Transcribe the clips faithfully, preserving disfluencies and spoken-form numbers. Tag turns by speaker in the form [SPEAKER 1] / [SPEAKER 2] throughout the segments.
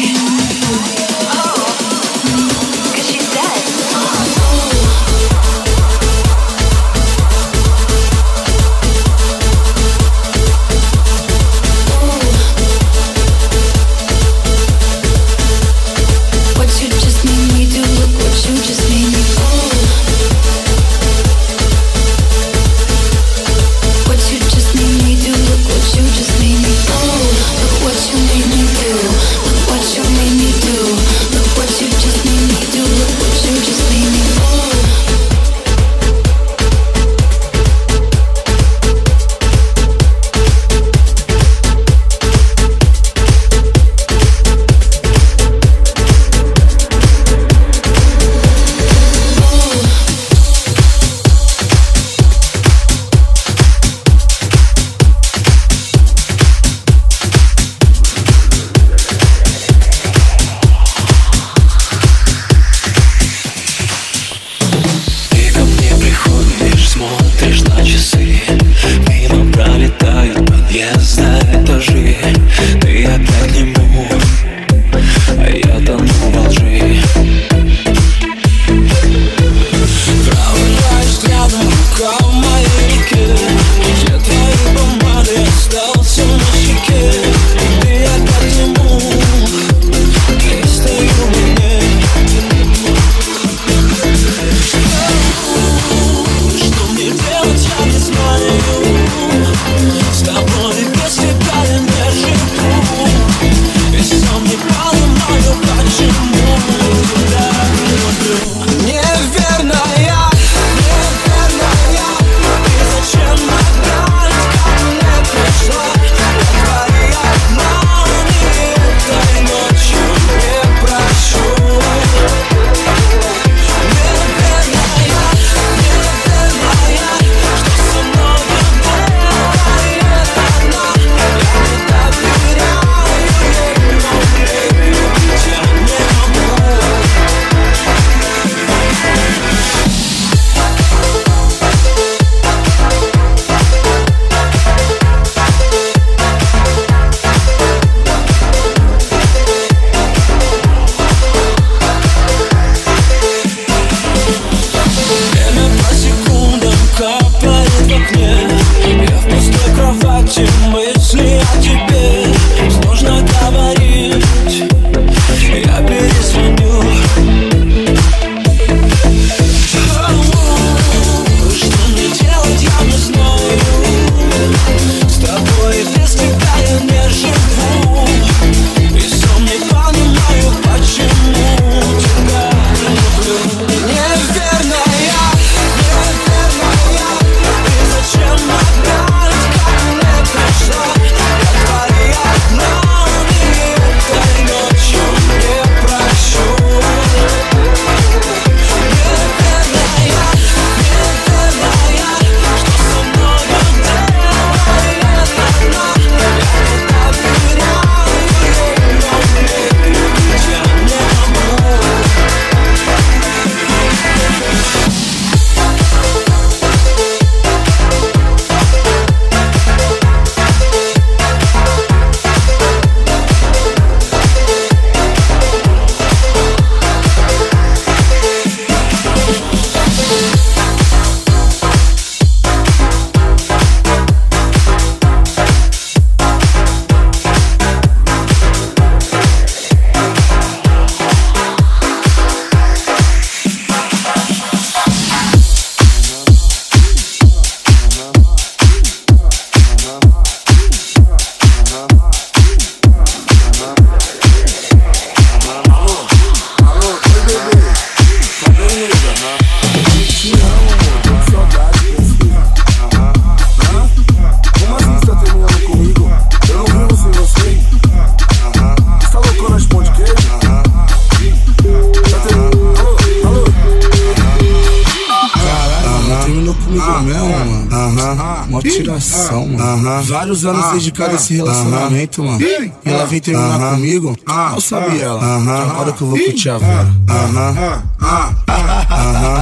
[SPEAKER 1] Mó tiração, mano. Vários anos dedicado a esse relacionamento, mano. E ela veio terminar comigo. Mal sabia ela. Agora que eu vou curtir a Vera.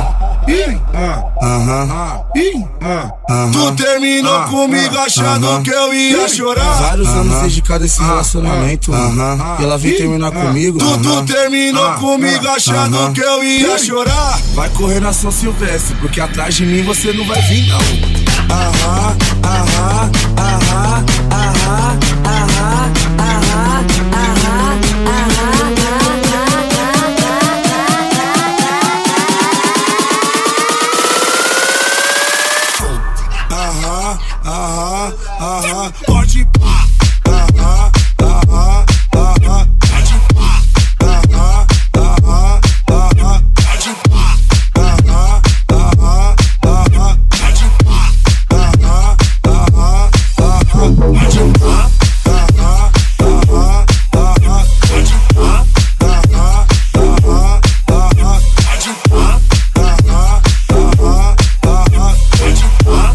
[SPEAKER 1] Aham.
[SPEAKER 2] Tu terminou comigo achando que eu ia chorar.
[SPEAKER 1] Vários anos dedicado a esse relacionamento, mano. E ela vem terminar comigo.
[SPEAKER 2] Tu, tu terminou comigo achando que eu ia chorar.
[SPEAKER 1] Vai correr na São Silvestre, porque atrás de mim você não vai vir, não. Aham, aham, aham, aham, aham, aham, aham, aham, aham, aham, pode pá. Aham, aham, aham, pode pá. Aham, aham, aham, pode pá. Aham, aham, aham, pode pá. Aham, aham, aham, pode pá. Aham, aham, aham, pode pá. Aham, aham, aham, pode pá. Aham, aham, aham, pode pá.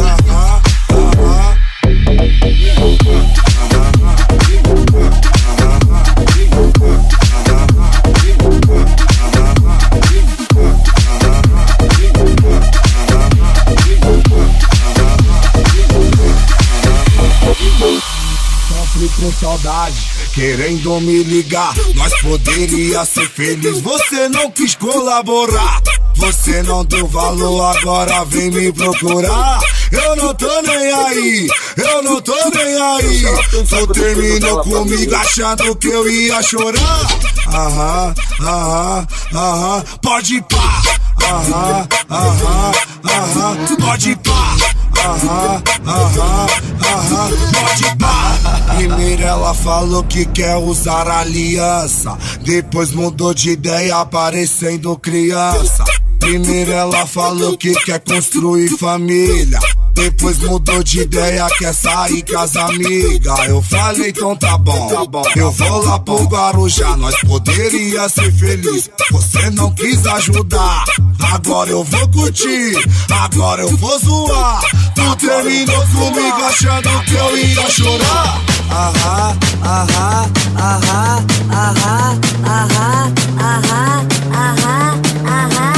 [SPEAKER 2] Sofre com saudade, querendo me ligar. Nós poderia ser feliz, você não quis colaborar. Você não deu valor, agora vem me procurar. Eu não tô nem aí, eu não tô nem aí. Tu terminou comigo achando que eu ia chorar. Aham, aham, aham, pode pá. Aham, aham, aham, pode pá. Aham, aham, aham, pode pá. Primeiro ela falou que quer usar aliança, depois mudou de ideia parecendo criança. Primeiro ela falou que quer construir família, depois mudou de ideia, quer sair com as amigas. Eu falei, então tá bom, tá bom, eu vou lá pro Guarujá. Nós poderia ser feliz, você não quis ajudar. Agora eu vou curtir, agora eu vou zoar. Tu terminou comigo achando que eu ia chorar.
[SPEAKER 1] Aham, aham, aham, aham, aham, aham, aham, aham.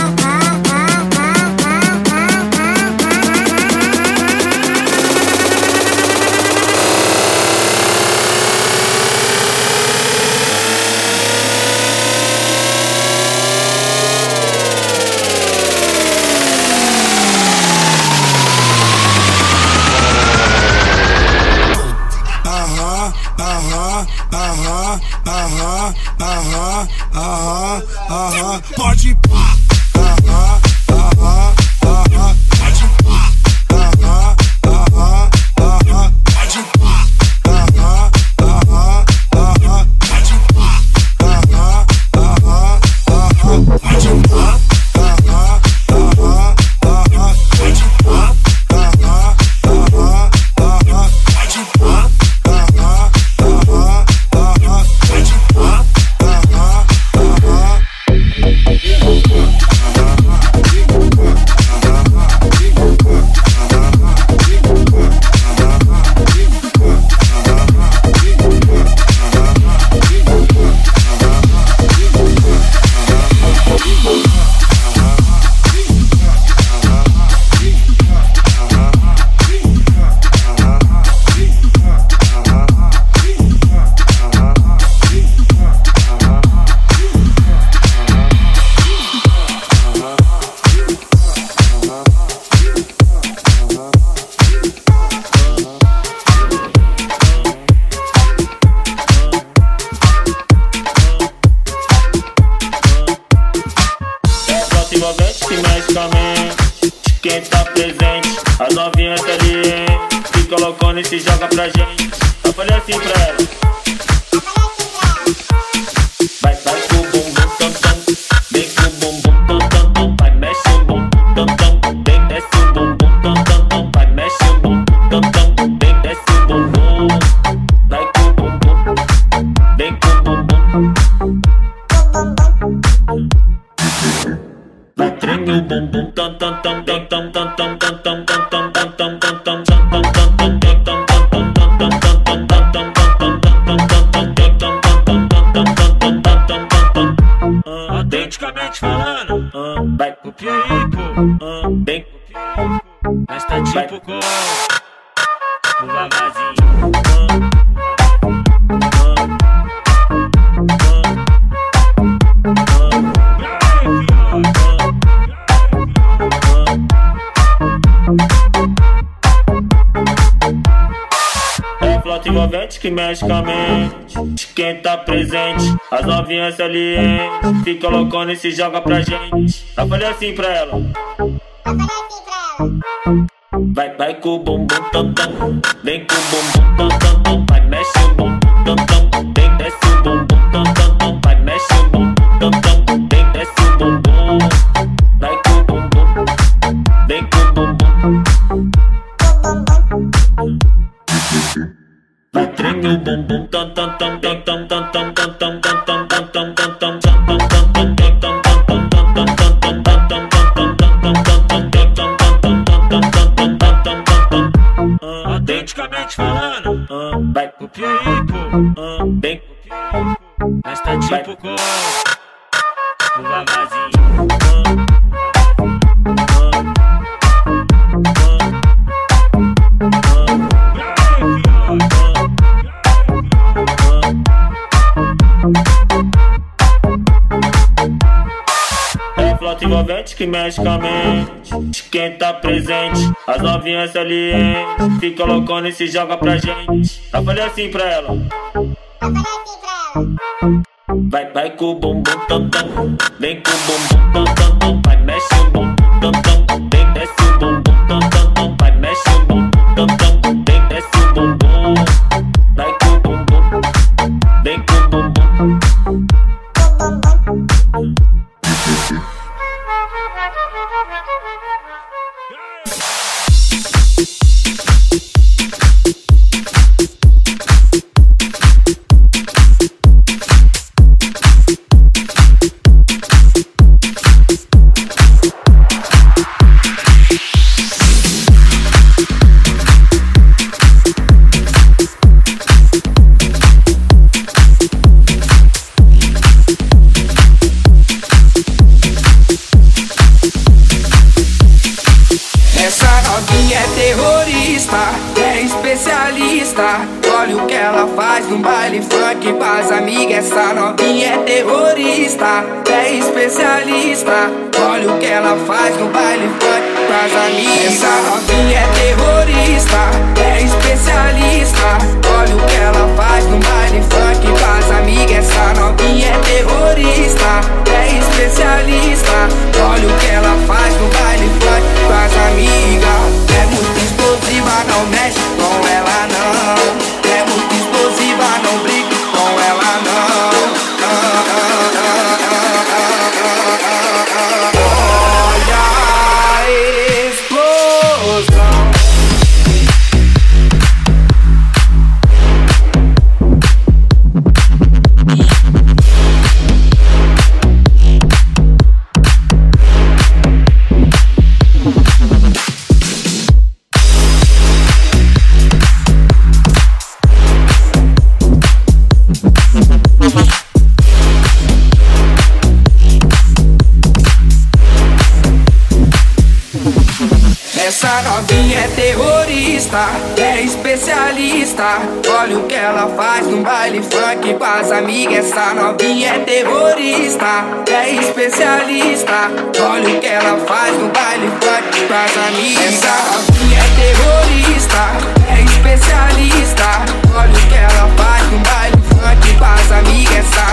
[SPEAKER 2] Aham, aham, aham, aham, aham, aham, pode pá. Aham, aham, aham, pode pá. Aham, aham, aham, pode pá. Aham, aham, aham, pode pá. Aham, aham, aham, pode pá. Aham, aham, aham, pode pá. Aham, aham, aham, pode pá.
[SPEAKER 3] Que mexe com a mente, quem tá presente, as novinhas tá ali, hein? Se colocando e se joga pra gente. Eu falei assim pra ela: vai, vai com o bumbum tam tam, vem com o bumbum tam tam tam, vai mexe o bumbum tam tam, vem desce o bumbum tam tam tam, vai mexe o bumbum tam tam, vem desce o bumbum, vai com o bumbum, vem com o bumbum. Vai treme o bumbum tam tam tam tam tam tam tam tam tam tam tam tam tam tam autenticamente falando, vai
[SPEAKER 4] copia aí, pô.
[SPEAKER 3] Ah, bem,
[SPEAKER 4] Mas tá tipo com
[SPEAKER 3] o vavazinho. É flota envolvente que mexe com a mente. Quem tá presente, as novinhas salientes. Fica loucona e se joga pra gente. Eu falei assim pra ela.
[SPEAKER 5] Eu falei assim pra ela.
[SPEAKER 3] Vai, vai com o bumbum tam tam. Vem com o bumbum tam tam tam. Vai, mexe o bumbum tam tam. Vem, desce o bumbum tam tam tam. Vai, mexe o bumbum tam tam. Vem, desce o bumbum. Vai com o bumbum. Vem com o bumbum. Vai, treme o bumbum tam tam tam tam tam tam tam tam tam tam tam tam tam tam tam tam tam.
[SPEAKER 4] autenticamente falando.
[SPEAKER 3] Vai,
[SPEAKER 4] copia aí, pô.
[SPEAKER 3] Bem,
[SPEAKER 4] Mas tá tipo com
[SPEAKER 3] o vavazinho. Flota envolvente que mexe com a mente. Quem tá presente, as novinhas salientes. Fica loucona e se joga pra gente. Eu falei assim pra ela.
[SPEAKER 5] Eu falei assim pra ela.
[SPEAKER 3] Vai, vai com o bumbum tam tam. Vem com o bumbum tam tam tam. Vai, mexe o bumbum tam tam. Vem, desce o bumbum tam tam tam. Vai, mexe o bumbum tam tam. Vem, desce o bumbum. Vai com o bumbum. Vem com o bumbum.
[SPEAKER 6] Essa novinha é terrorista, é especialista. Olha o que ela faz no baile funk com as amigas. Essa novinha é terrorista, é especialista. Olha o que ela faz no baile funk com as amigas. Essa novinha é terrorista, é especialista. Olha o que ela faz no baile funk com as amigas. Essa novinha é terrorista, é especialista. Olha o que ela faz no baile funk com as amigas. É muito explosiva, não mexe com ela não. É muito explosiva, não brigue com ela não. Olha a explosão. Essa novinha é terrorista, é especialista. Olha o que ela faz no baile funk com as amigas. Essa novinha é terrorista, é especialista. Olha o que ela faz no baile funk com as amigas. Essa novinha é terrorista, é especialista. Olha o que ela faz no baile funk com as amigas. Essa